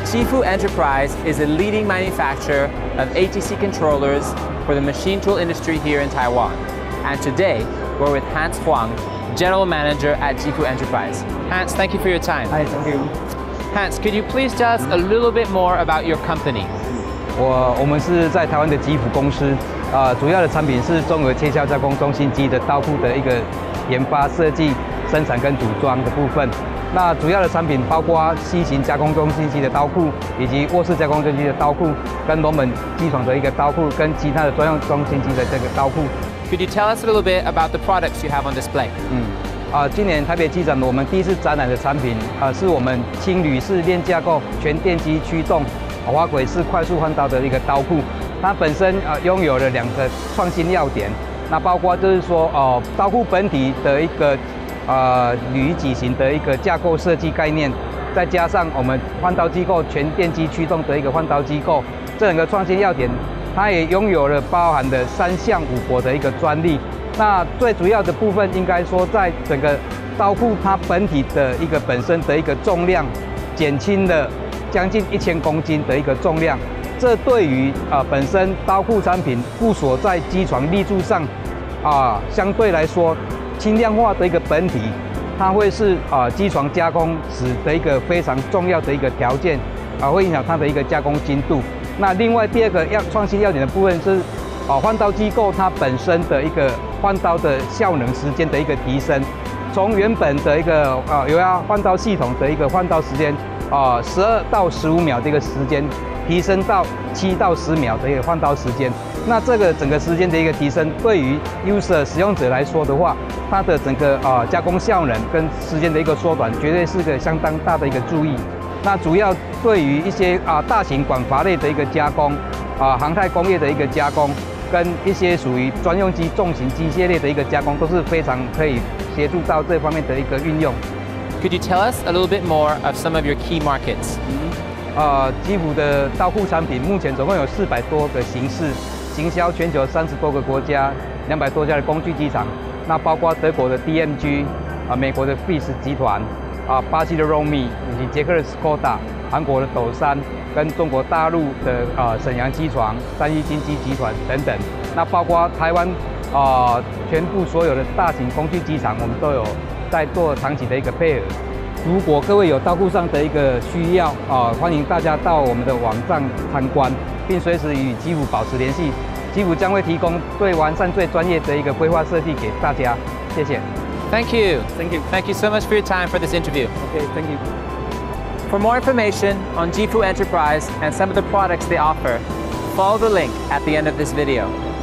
Jifu Enterprise is a leading manufacturer of ATC controllers for the machine tool industry here in Taiwan. And today, we're with Hans Huang, General Manager at Jifu Enterprise. Hans, thank you for your time. Hi, thank you. Hans, could you please tell us a little bit more about your company? 我们是在台湾的吉普公司，主要的产品是综合切削加工中心机的刀库的一个研发、设计、生产跟组装的部分。那主要的产品包括 C 型加工中心机的刀库，以及卧式加工中心机的刀库，跟龙门机床的一个刀库，跟其他的专用中心机的这个刀库。 Could you tell us a little bit about the products you have on display? 今年台北机展我们第一次展览的产品，是我们轻铝式链架构全电机驱动滑轨式快速换刀的一个刀库。它本身拥有了2个创新要点，那包括就是说刀库本体的一个铝矩形的一个架构设计概念，再加上我们换刀机构全电机驱动的一个换刀机构，这2个创新要点，它也拥有了包含的3项5搏的一个专利。那最主要的部分应该说，在整个刀库它本体的一个本身的一个重量，减轻了将近1000公斤的一个重量。这对于本身刀库产品附锁在机床立柱上，相对来说轻量化的一个本体，它会是机床加工时的一个非常重要的一个条件，会影响它的一个加工精度。那另外第2个创新要点的部分是，换刀机构它本身的一个换刀的效能时间的一个提升，从原本的一个油压换刀系统的一个换刀时间12到15秒的一个时间，提升到7到10秒的一个换刀时间。那这个整个时间的一个提升，对于 user 使用者来说的话，它的整个加工效能跟时间的一个缩短，绝对是个相当大的一个注意。那主要对于一些大型管阀类的一个加工，航太工业的一个加工，跟一些属于专用机重型机械类的一个加工，都是非常可以协助到这方面的一个运用。 Could you tell us a little bit more of some of your key markets? 吉普的刀库产品目前总共有400多个形式，行销全球30多个国家，200多家的工具机厂。那包括德国的 DMG， 美国的 Fish 集团，巴西的 Romi， 以及捷克的 Skoda， 韩国的斗山，跟中国大陆的沈阳机床、三一精机集团等等。那包括台湾全部所有的大型工具机厂，我们都有在做长期的一个配合。如果各位有刀库上的一个需要欢迎大家到我们的网站参观，并随时与吉普保持联系。吉普将会提供最完善、最专业的一个规划设计给大家。谢谢。 Thank you. Thank you. Thank you so much for your time for this interview. Okay, thank you. For more information on Jifu Enterprise and some of the products they offer, follow the link at the end of this video.